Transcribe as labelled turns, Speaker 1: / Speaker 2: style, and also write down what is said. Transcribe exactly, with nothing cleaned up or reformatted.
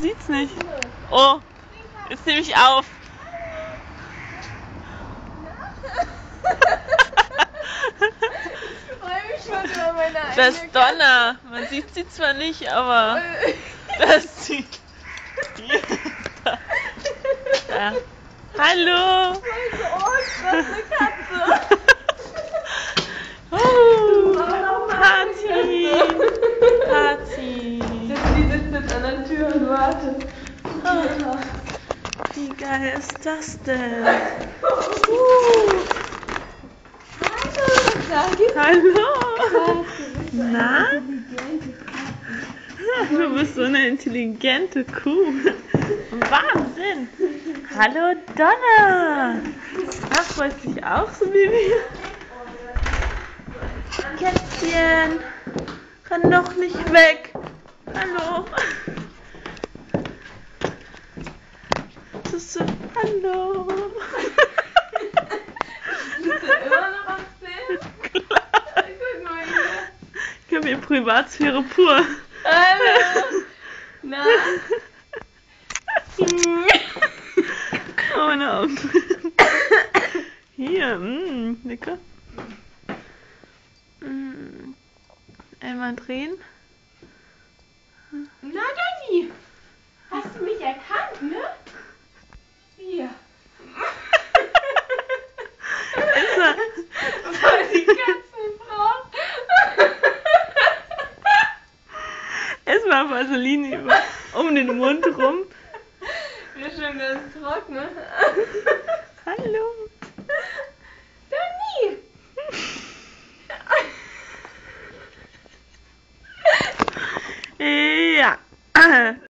Speaker 1: sieht's nicht. Oh, jetzt nehme ich auf.
Speaker 2: Ich freue mich schon über meine eigene
Speaker 1: Das ist Donna. Man sieht sie zwar nicht, aber das ist sie. Da. Da. Hallo.
Speaker 2: Oh, das ist eine Katze.
Speaker 1: Oh,
Speaker 2: Oh,
Speaker 1: Party. Party.
Speaker 2: Die sitzt jetzt an der Tür und wartet.
Speaker 1: Oh, wie geil ist das denn? Uh. Hallo. Na? Du bist so eine intelligente Kuh. Wahnsinn. Hallo Donna. Ach, freust dich auch so wie wir? Kätzchen. Renn doch nicht weg. Hallo. Das ist so, hallo.
Speaker 2: Bist du immer noch am Film?
Speaker 1: Klar.
Speaker 2: Guck mal hier.
Speaker 1: Ich habe hier Privatsphäre pur.
Speaker 2: Hallo. Na?
Speaker 1: Oh, meine Augen. Hier, mh, lecker. Mm, einmal drehen.
Speaker 2: Na, Donny. Hast du mich erkannt, ne? Hier.
Speaker 1: Erstmal,
Speaker 2: Voll die Katzenfrau.
Speaker 1: erstmal Vaseline über, um den Mund rum.
Speaker 2: Wie schön, das ist trocken, ne?
Speaker 1: Hallo.
Speaker 2: Donny.
Speaker 1: Ja.